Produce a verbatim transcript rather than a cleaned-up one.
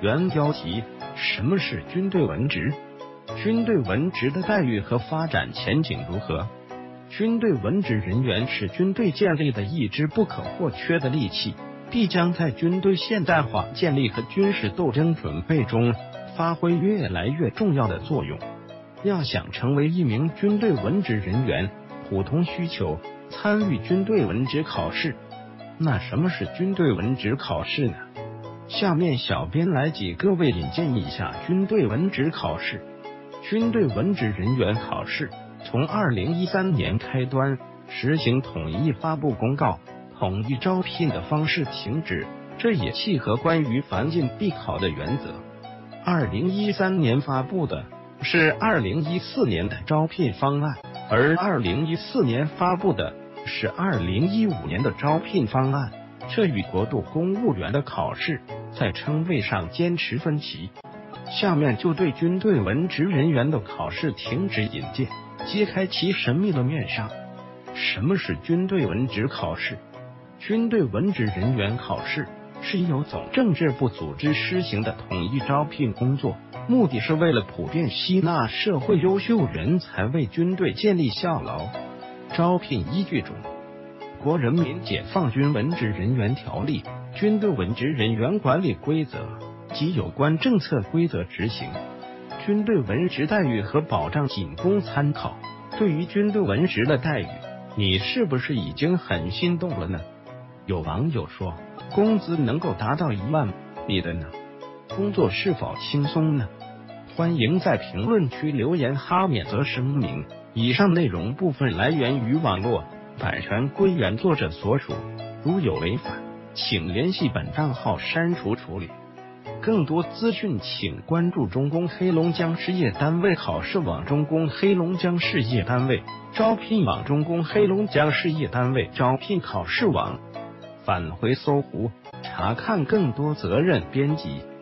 原标题：什么是军队文职？军队文职的待遇和发展前景如何？军队文职人员是军队建立的一支不可或缺的利器，必将在军队现代化建立和军事斗争准备中发挥越来越重要的作用。要想成为一名军队文职人员，普通需求参与军队文职考试。那什么是军队文职考试呢？下面小编来给各位引荐一下军队文职考试。军队文职人员考试从二零一三年开端实行统一发布公告，统一招聘的方式停止，这也契合关于凡进必考的原则。二零一三年发布的是二零一四年的招聘方案，而二零一四年发布的是二零一五年的招聘方案，这与国土公务员的考试在称谓上坚持分歧。下面就对军队文职人员的考试停止引荐，揭开其神秘的面纱。什么是军队文职考试？军队文职人员考试是由总政治部组织施行的统一招聘工作，目的是为了普遍吸纳社会优秀人才，为军队建立效劳。招聘依据中，《国人民解放军文职人员条例》、《军队文职人员管理规则》及有关政策规则执行。军队文职待遇和保障仅供参考。对于军队文职的待遇，你是不是已经很心动了呢？有网友说，工资能够达到一万，你的呢？工作是否轻松呢？欢迎在评论区留言哈。免责声明：以上内容部分来源于网络，版权归原作者所属，如有违反，请联系本账号删除处理。更多资讯请关注中公黑龙江事业单位考试网、中公黑龙江事业单位招聘网、中公黑龙江事业单位招聘考试网。返回搜狐，查看更多责任编辑。